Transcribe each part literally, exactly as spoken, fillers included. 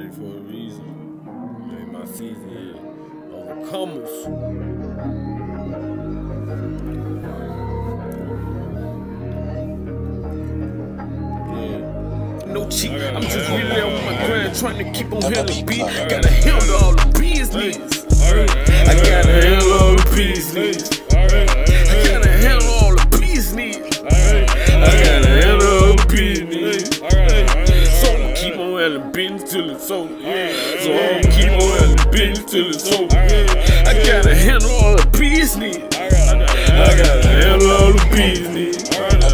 it for a reason. Man, my season is overcomers. No cheat, I'm just really on my grind, trying to keep on handling beat. Gotta handle all the business. I gotta handle all the business. I gotta handle all the business. I gotta handle all the business. So I'ma keep on handling business till it's over. So I'ma keep on handling business till it's over. I gotta handle all the business. I gotta handle all the business.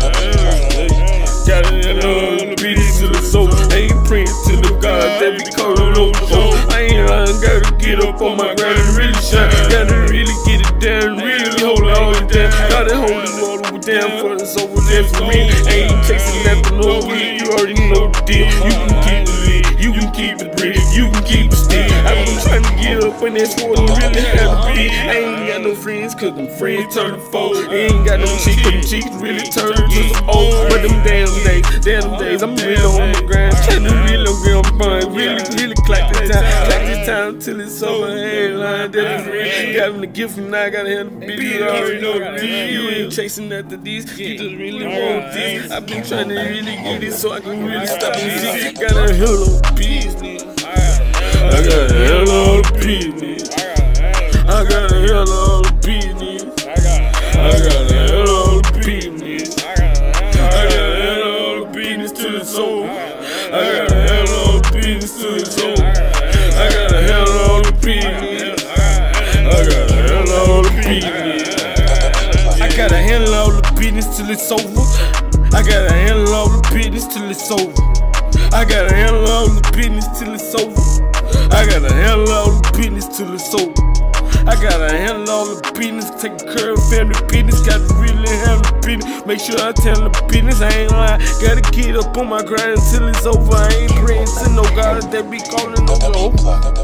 Gotta handle all the business till it's over. I ain't praying to the God that be calling over the show. I ain't lying, gotta get up on my grind and really shine. Gotta really get it down, really hold it all down. Gotta hold it all the way down for it's over there for me. I ain't chasing nothing over you, you already know the deal. You can keep the lead, you can keep the bread, you can keep the stick. I've been trying to get up in that sport and really have to be. I ain't got no friends, cause them friends turn to foes. I ain't got no cheek, cause them cheeks really turn to some old. But them damn days, damn days, I'm really on my grind. Trying to really get on fun, really, really clap this time. Clap this time till it's over, headline, that's real. Got them the gift and I gotta have the beat. You already know the deal. You ain't chasing after these, you just really want this. I've been trying to really get it so I can really stop and see. Gotta handle the business. I gotta handle all the business. I gotta handle all the business. I gotta handle all the business. I gotta handle all the business till it's over. I gotta handle all the business till it's over. I gotta handle all the business. I gotta handle all the business. I gotta handle all the business till it's over. I gotta handle all the business till it's over. I gotta handle all the business till it's over. I gotta handle all the business till it's over. I gotta handle all the business, take care of family business. Gotta really handle the business, make sure I tell the business. I ain't lying, gotta get up on my grind until it's over. I ain't praying to no God that be calling no over.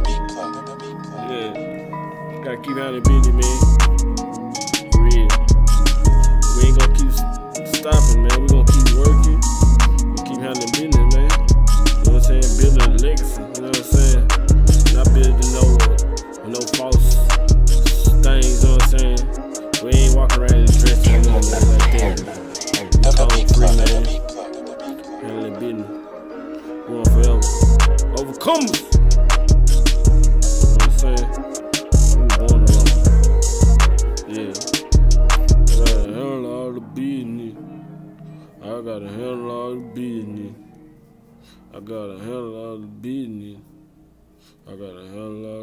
Yeah, gotta keep handling business, man. For real. We ain't gonna keep stopping, man. We gonna keep working. We keep handling business, man. You know what I'm saying? Building a legacy. You know what I'm saying? Not building no, no false things. You know what I'm saying? We ain't walking around in the dress and no like that. We call free, man. Handling business. Going forever. Overcomers. You know what I'm saying? I'm born around. Yeah. I gotta handle all the business. I gotta handle all the business. I gotta handle all the business. I gotta handle all